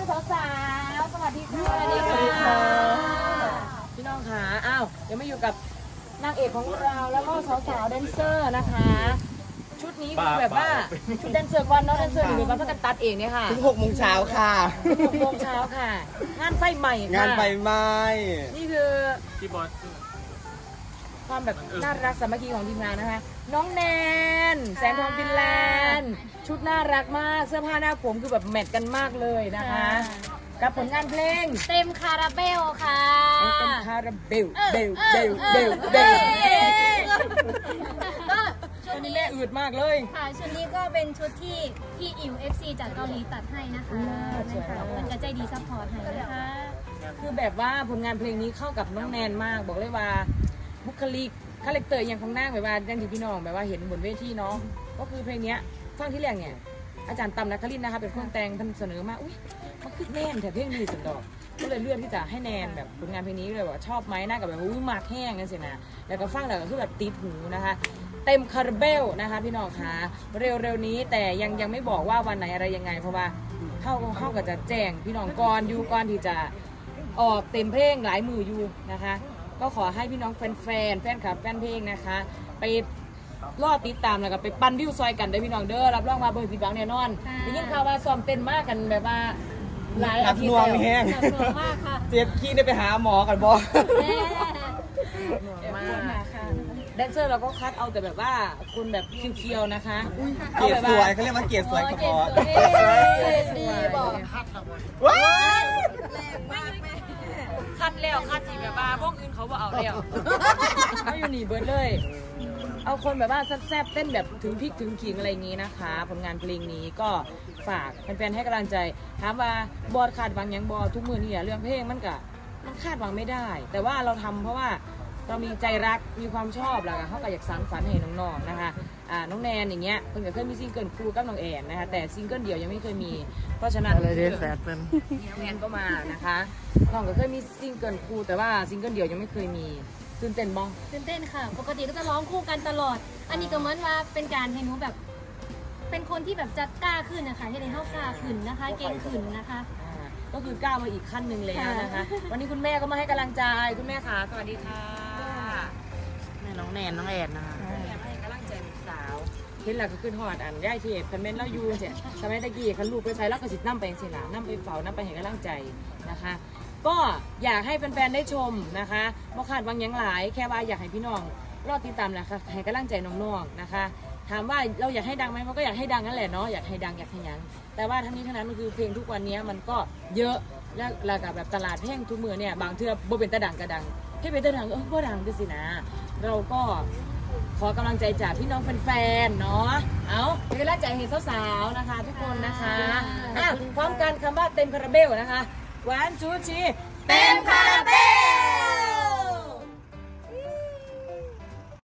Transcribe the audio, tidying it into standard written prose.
สาวๆสวัสดีค่ะสวัสดีค่ะพี่น้องค่ะอ้าวยังไม่อยู่กับนางเอกของเราแล้วก็สาวๆแดนเซอร์นะคะชุดนี้คือแบบว่าชุดแดนเซอร์ก่อนเนาะแดนเซอร์หรือว่าพักกันตัดเองเนี่ยค่ะถึง6 โมงเช้าค่ะ 6 โมงเช้าค่ะงานไฟใหม่ค่ะงานไฟไหม้นี่คือที่บอสความแบบน่ารักสามัคคีของทีมงานนะคะน้องแนนแสงทองฟินแลนด์ชุดน่ารักมากเสื้อผ้าหน้าผมคือแบบแมทกันมากเลยนะคะกับผลงานเพลงเต็มคาราเบลค่ะเต็มคาราเบลเบลเบลเบลเบลก็ชุดนี้แม่อืดมากเลยค่ะชุดนี้ก็เป็นชุดที่พี่อิ๋ว FC จากเกาหลีตัดให้นะคะมันจะใจดีซัพพอร์ตให้นะคะคือแบบว่าผลงานเพลงนี้เข้ากับน้องแนนมากบอกเลยว่าบุคลิกคาแรคเตอร์อย่างของนางแบบว่าดังที่พี่น้องแบบว่าเห็นบนเวทีเนาะก็คือเพลงนี้ฟังที่แรกเนี่ยอาจารย์ตำนักคลินนะคะเป็นคนแต่งท่านเสนอมาอุ้ยมันคือแนนแต่เพลงนี้สุดดอกก็เลยเลือกที่จะให้แนนแบบผลงานเพลงนี้เลยว่าชอบไหมน่ากับแบบอุ้ยมากแห้งกันสินะแล้วก็ฟังแล้วก็คือแบบติดหูนะคะเต็มคาราเบลนะคะพี่น้องคะเร็วๆนี้แต่ยังไม่บอกว่าวันไหนอะไรยังไงเพราะว่าเข้ากับจะแจ้งพี่น้องก่อนอยู่ก่อนที่จะออกเต็มเพลงหลายมืออยู่นะคะก็ขอให้พี่น้องแฟนคลับแฟนเพลงนะคะไปรอติดตามแล้วก็ไปปั้นวิวซอยกันได้พี่น้องเด้อรับรองมาเบอร์ผิดหวังแน่นอนได้ยินข่าวว่าซ้อมเต้นมากกันแบบว่าหลายอาทิตย์แล้วแห้งมากค่ะเจ็บขี้ได้ไปหาหมอกันบ่มากแดนเซอร์เราก็คัดเอาแต่แบบว่าคุณแบบเคียวๆนะคะเกียรติสวยเขาเรียกว่าเกียรติสวยกับพอดีบอกว้าวแรงมากแม่คัดแล้วคัดอีกแบบว่าพวกอื่นเขาบอกเอาแล้วเขาอยู่หนีเบิร์ดเลยเอาคนแบบว่าแซ่บๆเต้นแบบถึงพริกถึงขิงอะไรอย่างนี้นะคะผลงานเพลงนี้ก็ฝากแฟนๆให้กำลังใจถามว่าบอดขาดหวังยังบอทุกมือนี่เรื่องเพลงมันคาดหวังไม่ได้แต่ว่าเราทำเพราะว่าเรามีใจรักมีความชอบแล้วก็เขาก็อยากสานฝันให้น้องๆนะคะน้องแนนอย่างเงี้ยเพิ่งจะเคยมีซิงเกิลคู่กับน้องแอนนะคะแต่ซิงเกิลเดียวยังไม่เคยมีเพราะฉะนั้นอะไรเด็ดแสบเป็นแอนก็มานะคะน้องก็เคยมีซิงเกิลคู่แต่ว่าซิงเกิลเดียวยังไม่เคยมีตื่นเต้นบ้างตื่นเต้นค่ะปกติก็จะร้องคู่กันตลอดอันนี้ก็เหมือนว่าเป็นการให้หนูแบบเป็นคนที่แบบจะกล้าขึ้นนะคะให้ได้เท่ากล้าขึ้นนะคะเก่งขึ้นนะคะก็คือก้าวมาอีกขั้นหนึ่งแล้วนะคะวันนี้คุณแม่ก็มาให้กำลังใจคุณแม่ค่ะสวัสดีค่ะแม่น้องแนนน้องแอนนะคะให้กำลังใจลูกสาวเห็นหลักก็ขึ้นหอดอันย่ายเทียบคันเมนแล้วยูเสียสมัยตะกี้คันลูกไปใช้แล้วก็สิน้ำไปเสียหนาน้ำไปเฝ้าน้ำไปให้กำลังใจนะคะก็อยากให้แฟนๆได้ชมนะคะบ่คาดหวังยังหลายแค่ว่าอยากให้พี่น้องรอติดตามนะคะให้กำลังใจน้องๆนะคะถามว่าเราอยากให้ดังไหมมันก็อยากให้ดังนั่นแหละเนาะอยากให้ดังอยากให้ยังแต่ว่าทั้งนี้ทั้งนั้นมันคือเพลงทุกวันนี้มันก็เยอะแล้วกับแบบตลาดเพลงทุกมือเนี่ยบางเทื่อบ่เป็นตะดังกระดังให้เป็นตะดังก็ดังด้วยสินะเราก็ขอกำลังใจจากพี่น้องแฟนๆเนาะเอาเป็นกำลังใจให้สาวๆนะคะทุกคนนะคะพร้อมกันคำว่าเต็มคาราเบลนะคะ1 2 3เต็มคาราเบล